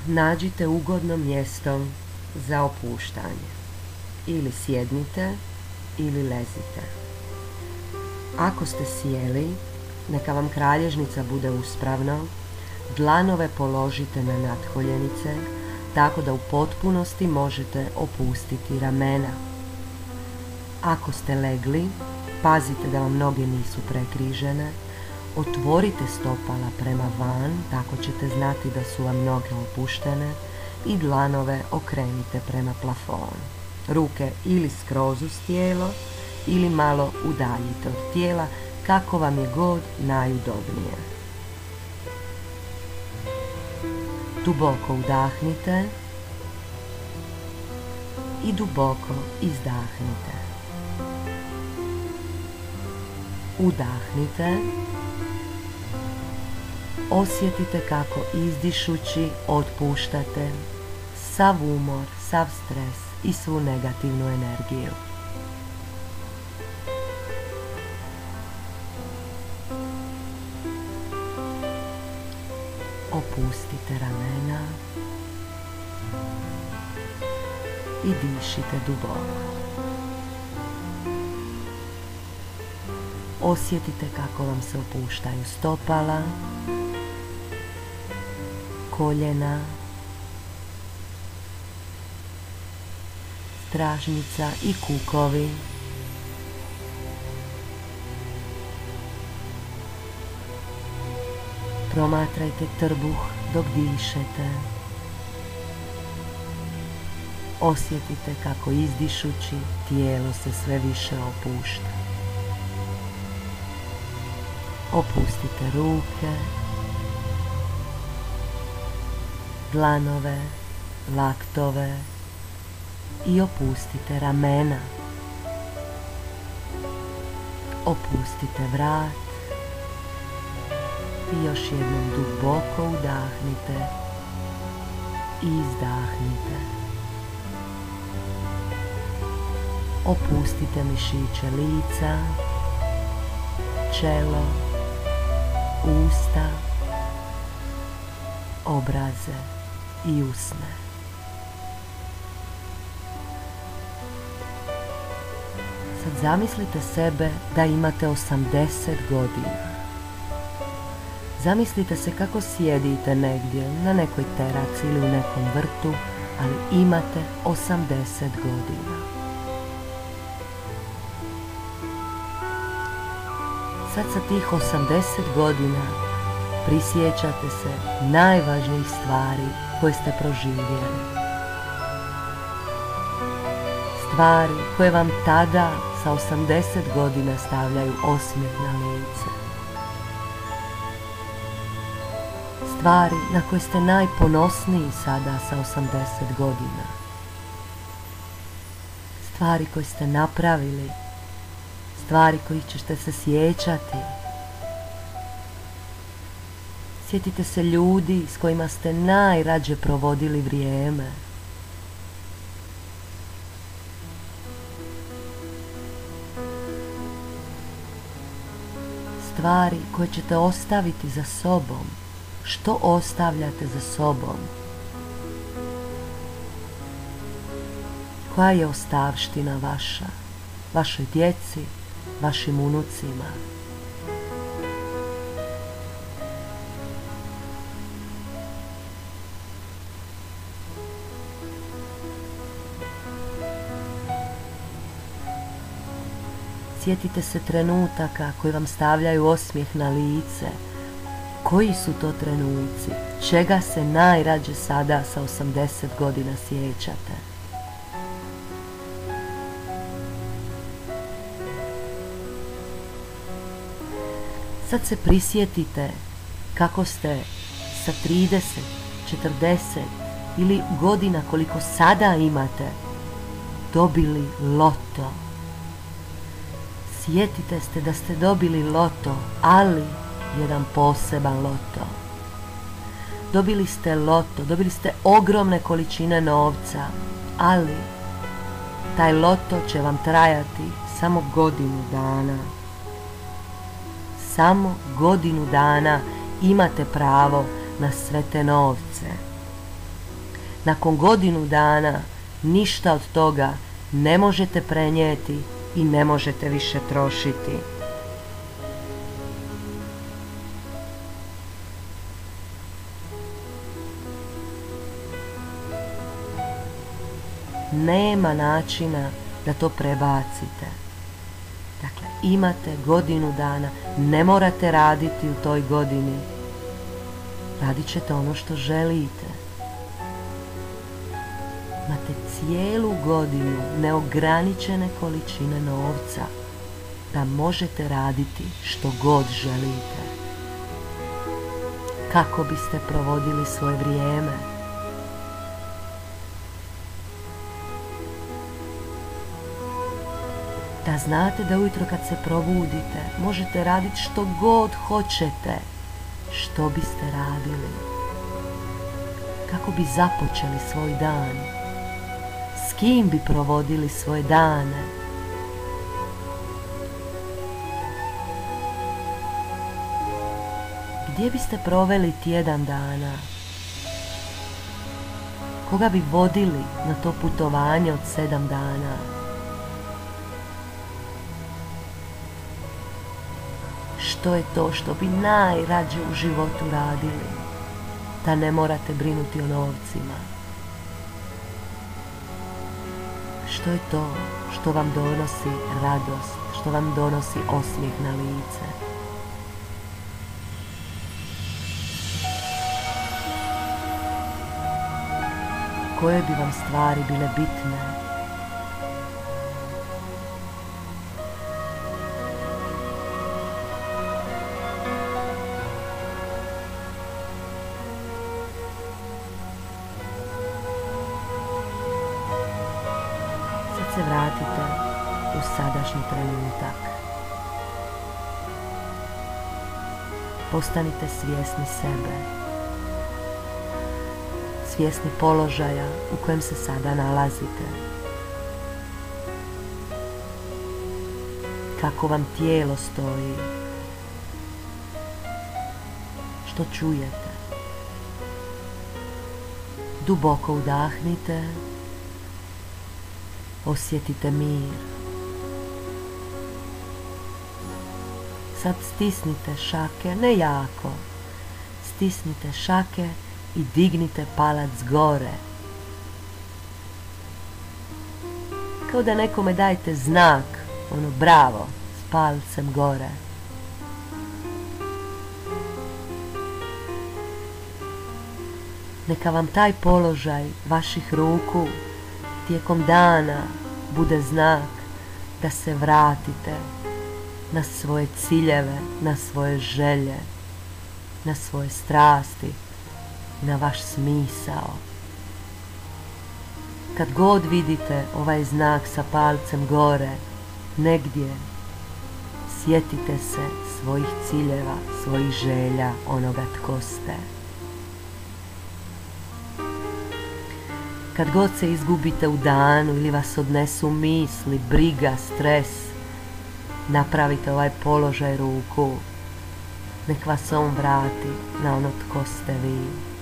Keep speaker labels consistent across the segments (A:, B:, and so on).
A: nađite ugodno mjesto za opuštanje. Ili sjednite ili lezite. Ako ste sjeli, neka vam kralježnica bude uspravno, dlanove položite na natkoljenice, tako da u potpunosti možete opustiti ramena. Ako ste legli, pazite da vam noge nisu prekrižene, otvorite stopala prema van, tako ćete znati da su vam noge opuštene i dlanove okrenite prema plafonu. Ruke ili skroz uz tijelo ili malo udaljite od tijela, kako vam je god najudobnije. Duboko udahnite i duboko izdahnite. Udahnite. Osjetite kako izdišući otpuštate sav umor, sav stres i svu negativnu energiju. Opustite ramena i dišite duboko. Osjetite kako vam se opuštaju stopala, koljena, stražnjica i kukovi. Promatrajte trbuh dok dišete. Osjetite kako izdišući tijelo se sve više opušta. Opustite ruke, dlanove, laktove i opustite ramena. Opustite vrat i još jednom duboko udahnite i izdahnite. Opustite mišiće lica, čelo, usta, obraze i usne. Sad zamislite sebe da imate 80 godina. Zamislite se kako sjedite negdje na nekoj teraci ili u nekom vrtu, ali imate 80 godina. Sad sa tih 80 godina prisjećate se najvažnijih stvari koje ste proživjeli. Stvari koje vam tada sa 80 godina stavljaju osmijeh na lice. Stvari na koje ste najponosniji sada sa 80 godina. Stvari koje ste napravili. Stvari kojih ćete se sjećati. Sjetite se ljudi s kojima ste najrađe provodili vrijeme. Stvari koje ćete ostaviti za sobom. Što ostavljate za sobom? Koja je ostavština vaša? Vašoj djeci, vašim unucima? Sjetite se trenutaka koji vam stavljaju osmijeh na lice. Koji su to trenuci? Čega se najrađe sada sa 80 godina sjećate? Sad se prisjetite kako ste sa 30, 40 ili godina koliko sada imate dobili loto. Sjetite se da ste dobili loto, ali jedan poseban loto. Dobili ste loto, dobili ste ogromne količine novca, ali taj loto će vam trajati samo godinu dana. Samo godinu dana imate pravo na sve te novce. Nakon godinu dana ništa od toga ne možete prenijeti i ne možete više trošiti. Nema načina da to prebacite. Dakle, imate godinu dana, ne morate raditi u toj godini. Radit ćete ono što želite. Imate cijelu godinu neograničene količine novca da možete raditi što god želite. Kako biste provodili svoje vrijeme? Da znate da ujutro kad se probudite možete raditi što god hoćete. Što biste radili? Kako bi započeli svoj dan? S kim bi provodili svoje dane? Gdje biste proveli tjedan dana? Koga bi vodili na to putovanje od 7 dana? Što je to što bi najrađe u životu radili? Da ne morate brinuti o novcima. Što je to što vam donosi radost, što vam donosi osmijeh na lice? Koje bi vam stvari bile bitne? Se vratite u sadašnji trenutak. Postanite svjesni sebe. Svjesni položaja u kojem se sada nalazite. Kako vam tijelo stoji. Što čujete. Duboko udahnite. Osjetite mir. Sad stisnite šake, ne jako. Stisnite šake i dignite palac gore. Kao da nekome dajete znak, ono bravo, s palcem gore. Neka vam taj položaj vaših ruku tijekom dana bude znak da se vratite na svoje ciljeve, na svoje želje, na svoje strasti, na vaš smisao. Kad god vidite ovaj znak sa palcem gore, negdje, sjetite se svojih ciljeva, svojih želja, onoga tko ste. Kad god se izgubite u danu ili vas odnesu misli, briga, stres, napravite ovaj položaj ruku. Nek vas on vrati na ono tko ste vi.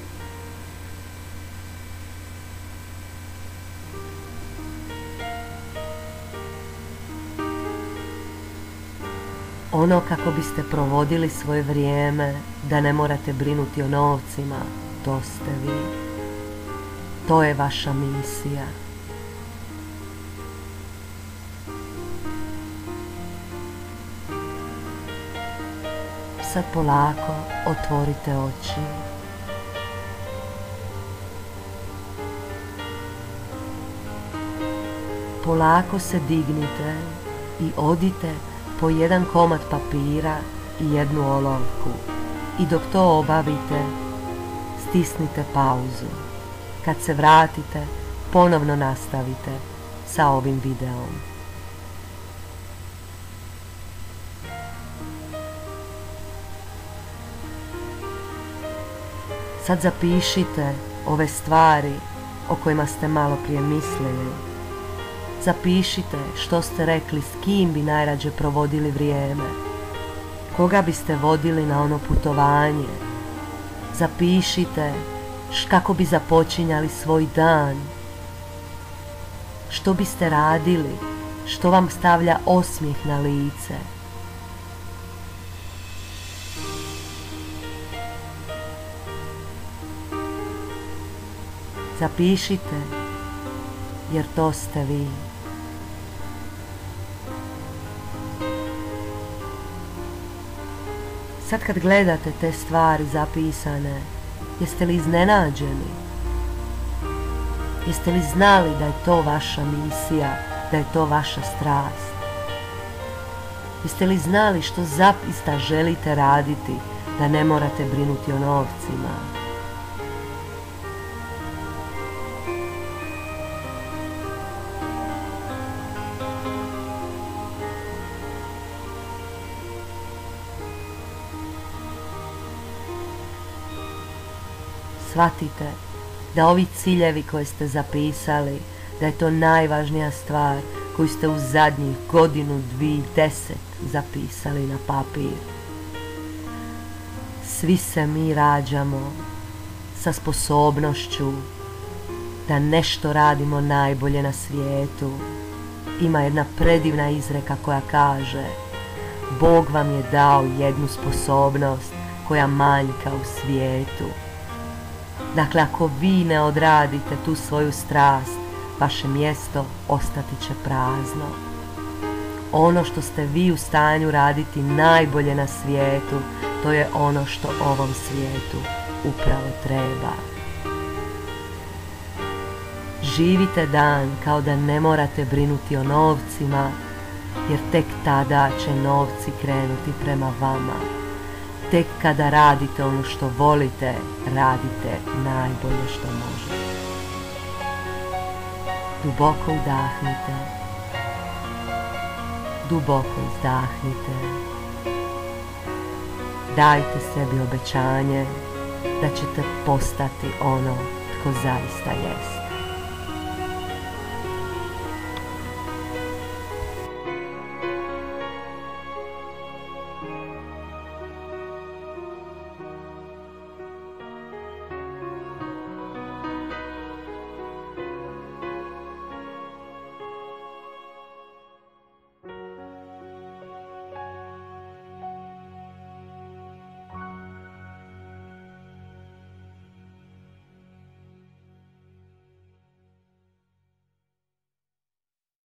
A: Ono kako biste provodili svoje vrijeme, da ne morate brinuti o novcima, to ste vi. To je vaša misija. Sad polako otvorite oči. Polako se dignite i odite po jedan komad papira i jednu olovku. I dok to obavite, stisnite pauzu. Kad se vratite, ponovno nastavite sa ovim videom. Sad zapišite ove stvari o kojima ste malo prije mislili. Zapišite što ste rekli, s kim bi najrađe provodili vrijeme. Koga biste vodili na ono putovanje. Zapišite kako bi započinjali svoj dan, što biste radili, što vam stavlja osmijeh na lice. Zapišite, jer to ste vi. Sad kad gledate te stvari zapisane, jeste li iznenađeni? Jeste li znali da je to vaša misija, da je to vaša strast? Jeste li znali što zaista želite raditi, da ne morate brinuti o novcima? Shvatite da ovi ciljevi koje ste zapisali, da je to najvažnija stvar koju ste u zadnjih godinu, 2, 10 zapisali na papir. Svi se mi rađamo sa sposobnošću da nešto radimo najbolje na svijetu. Ima jedna predivna izreka koja kaže: Bog vam je dao jednu sposobnost koja manjka u svijetu. Dakle, ako vi ne odradite tu svoju strast, vaše mjesto ostati će prazno. Ono što ste vi u stanju raditi najbolje na svijetu, to je ono što ovom svijetu upravo treba. Živite dan kao da ne morate brinuti o novcima, jer tek tada će novci krenuti prema vama. Tek kada radite ono što volite, radite najbolje što možete. Duboko udahnite. Duboko izdahnite. Dajte sebi obećanje da ćete postati ono tko zaista jest.